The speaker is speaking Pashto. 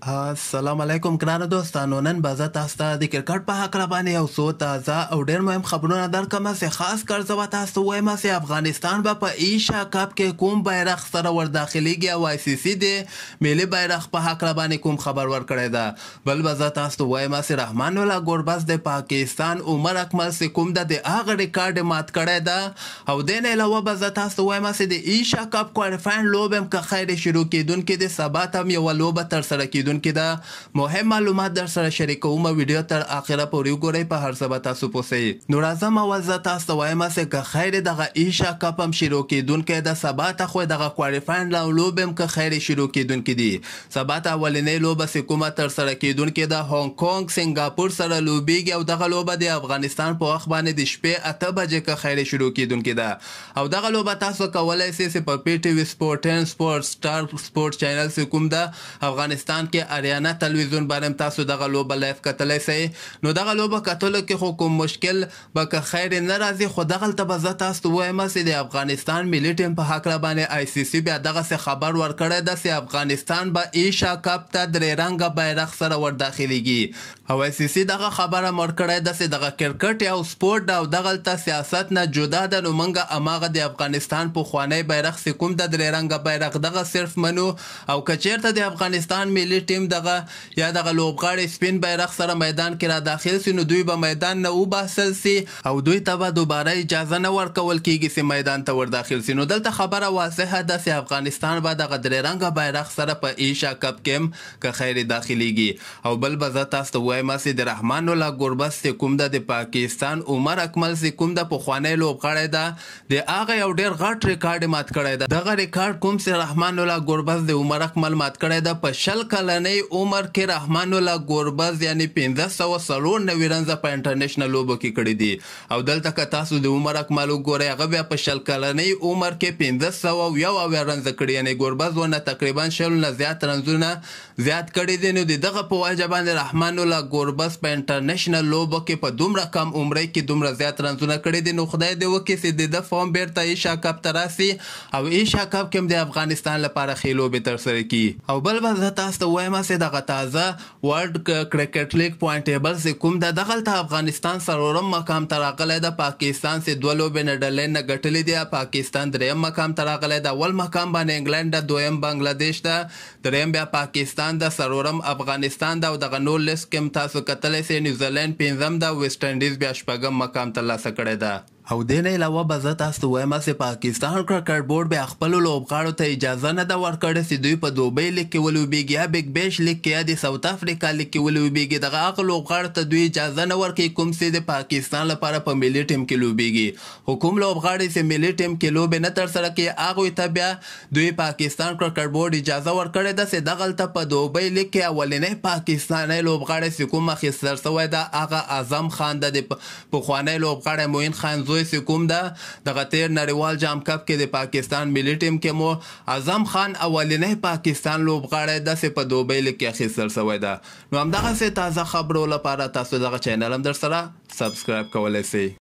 السلام علیکم ګرانو دوستانو. نن به زه تاسو ته د کرکټ په هکله باندې یو څو تازه او ډېر مهم خبرونه درکړم چې خاص کر زه به تاسو ته وایم چې افغانستان به په ایشا کپ کې کوم بیرغ سره ورداخلیږي او آی سی سی د ملي بیرغ په هکله باندې کوم خبر ورکړی ده. بل به زه تاسو ته وایم چې رحمان الله ګوربز د پاکستان عمر اکمل چې کوم ده د هغه ریکارډ مات کړی ده او دې نه علاوه به زه تاسو ته وایم چې د ایشا کپ کوالفاین لوبه هم که خیر شروع کیدونکې د سبا ته هم یوه لوبه ترسره کیدونکې ده. مهم معلومات در سره شریکوم. ویډیو تر اخره پورې وګورئ، په هر څه به تاسو پوه سئ. نو راځم اول زه تاسو ته وایم چې که خیر دغه ایشا کپ هم شروع کیدونکی ده، سبا ته خو دغه کوالفاین لوبې هم که خیر شروع کیدونکي دي. سبا ته اولنۍ لوبه چې کومه ترسره کیدونکې ده هانګ کانګ سنګاپور سره لوبیږي او دغه لوبه د افغانستان په وخت باندې د شپې 8 بجې که خیر شروع کیدونکې ده او دغه لوبه تاسو کولی سئ چې په پی ټي وي سپورټ ان سپورټ سټار سپورټ چینل چې کوم ده افغانستان کې اریانا تلویزیون باندې تاسو دغه لوبه لایف کتلی سئ. نو دغه لوبه کتلو کې خو کوم مشکل به که خیر نه راځي، خو دغلته به زه تاسو ته وایم چې د افغانستان ملي ټیم په هکله باندې آی سی سی بیا دغسې خبر ورکړی ده چې افغانستان به ایشا کپ ته درې رنګه بیرغ سره ورداخلیږي او آی سی سی دغه خبره ورکړی ده چې دغه کرکټ یو سپورټ ده او دغلته سیاست نه جدا ده. نو موږ هماغه د افغانستان پخوانی بیرغ چې کوم د درې رنګه بیرغ دغه صرف منو او که چیرته د افغانستان ملي ټیم دغه یا دغه لوبغاړي سپین بیرغ سره میدان کې را داخل سي، نو دوی به میدان نه وباسل سي او دوی ته به دوباره اجازه نه ورکول کیږي چې میدان ته ورداخل سي. نو دلته خبره واضحه ده چې افغانستان به دغه درې رنګه بیرغ سره په ایشا کپ کې هم که خیر داخلیږي. او بل به زه تاسو ته وایم چې د رحمان الله ګوربز چې کوم ده د پاکستان عمر اکمل چې کوم ده پخوانی لوبغاړی ده د هغه یو ډېر غټ ریکارډ مات کړی ده. دغه ریکارډ کوم چې رحمان الله ګوربز د عمر اکمل مات کړی ده په 20 کلنۍ عمر کې رحمان الله ګوربز یعنی 1594 رنزه په انټرنیشنل لوبو کې کړي دي او دلته که تاسو د عمر اکمل وګورئ هغه بیا په 20 کلنۍ عمر کې 1501 رنزه کړي، یعنی ګوربز ونه تقریبا 100 نه زیات رنزونه زیات کړي دي. نو د دغه په وجه باندې رحمان الله ګوربز په انټرنیشنل لوبو کې په دومره کم عمرۍ کې دومره زیات رنزونه کړي دي. نو خدای دې وکړي چې د فارم بیرته ایشا کپ ته راسي او ایشا کپ کې هم د افغانستان لپاره ښې لوبې ترسره کړي. او بل به زه تاسو ته وایم چې دغه تازه ورلد کرکټ لیګ پوینټ ټیبل چې کوم ده دغلته افغانستان څلورم مقام ته راغلی ده. پاکستان چې 2 لوبې نه ډلې نه ګټلې دي، پاکستان دریم مقام ته راغلی ده. اول مقام باندې انګلند ده، دویم بنګلادیش ده، دریم بیا پاکستان ده، څلورم افغانستان ده او دغه نور لیست کې هم تاسو کتلی سئ نیوزیلینډ پنځم ده، ویسټ انډیز بیا شپږم مقام ترلاسه کړی ده. او دې نه علاوه به زه تاسو ته وایم چې پاکستان کرکټ بورډ بیا خپلو لوبغاړو ته اجازه نه ده ورکړې چې دوی په دوبۍ لیګ کې ولوبېږي یا بیګ بیش لیګ کې یا د ساوت افریقا لیګ کې ولوبېږي. دغه هغه لوبغاړو ته دوی اجازه نه ورکوي کوم چې د پاکستان لپاره په ملي ټیم کې لوبېږي. خو کوم لوبغاړي چې ملي ټیم کې لوبې نه ترسره کوي هغوی ته بیا دوی پاکستان کرکټ بورډ اجازه ورکړې ده چې دغلته په دوبۍ لیګ کې اولنی پاکستانی لوبغاړی چې کوم اخیستل شوی ده هغه اعظم خان ده، د پخوانی لوبغاړی معین خان زوی چې کوم ده دغه تیر نړیوال جام کپ کې د پاکستان ملي ټیم کې مو اعظم خان اولنی پاکستان لوبغاړی ده چې په دوبۍ لیګ کې اخیستل شوی ده. نو همدغسې تازه خبرو لپاره تاسو دغه چینل هم در سره سبسکرایب کولی سئ.